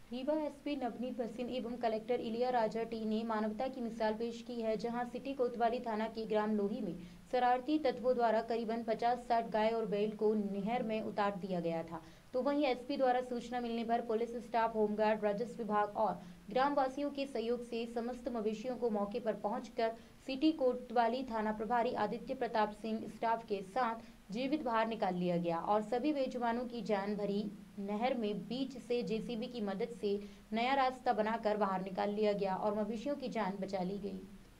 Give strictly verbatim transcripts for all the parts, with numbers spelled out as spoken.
Rewa SP Navneet Bhasin एवं collector इलिया राजा T ने मानवता की मिसाल पेश की है, जहां सिटी कोतवाली थाना के ग्राम लोही में शरारती तत्वों द्वारा करीबन पचास साठ गाय और बैल को नहर में उतार दिया गया था। तो वहीं एसपी द्वारा सूचना मिलने पर पुलिस स्टाफ, होमगार्ड, राजस्व विभाग और ग्रामवासियों के सहयोग से समस्त मवेशियों को मौके पर पहुंचकर सिटी कोतवाली थाना प्रभारी आदित्य प्रताप सिंह स्टाफ के साथ जीवित बाहर निकाल लिया गया और सभी बेजुबानों की जान भरी नहर में बीच से जेसीबी की मदद से नया रास्ता बनाकर बाहर निकाल लिया गया और मवेशियों की जान बचा ली गई।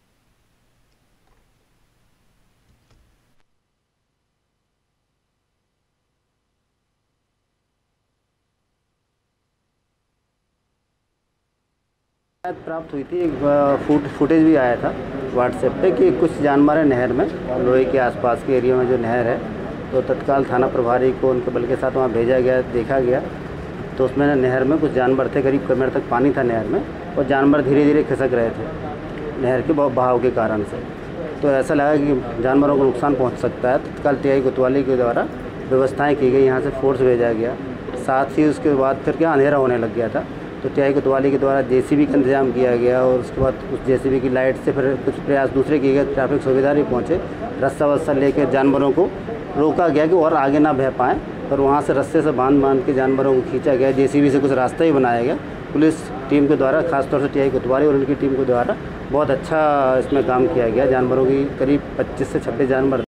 प्राप्त हुई थी, एक फुट फुटेज भी आया था व्हाट्सएप पे कि कुछ जानवर है नहर में, लोहे के आसपास के एरिया में जो नहर है, तो तत्काल थाना प्रभारी को उनके बल के साथ वहाँ भेजा गया, देखा गया तो उसमें नहर में कुछ जानवर थे, करीब कमर तक पानी था नहर में और जानवर धीरे धीरे खिसक रहे थे नहर के बहाव के कारण से। तो ऐसा लगा कि जानवरों को नुकसान पहुँच सकता है। तत्काल टीआई कोतवाली के द्वारा व्यवस्थाएँ की गई, यहाँ से फोर्स भेजा गया। साथ ही उसके बाद फिर क्या अंधेरा होने लग गया था, तो टीआई कोतवाली के द्वारा जेसीबी का इंतजाम किया गया और उसके बाद उस जेसीबी की लाइट से फिर कुछ प्रयास दूसरे किए गए। ट्रैफिक सुविधारी पहुँचे, रस्सा वस्सा लेकर जानवरों को रोका गया कि और आगे ना बह पाएँ, और वहाँ से रस्से से बांध बांध के जानवरों को खींचा गया। जेसीबी से कुछ रास्ता ही बनाया गया। पुलिस टीम के द्वारा, खासतौर से टीआई कोतवाली और उनकी टीम के द्वारा बहुत अच्छा इसमें काम किया गया। जानवरों की करीब पच्चीस से छब्बीस जानवर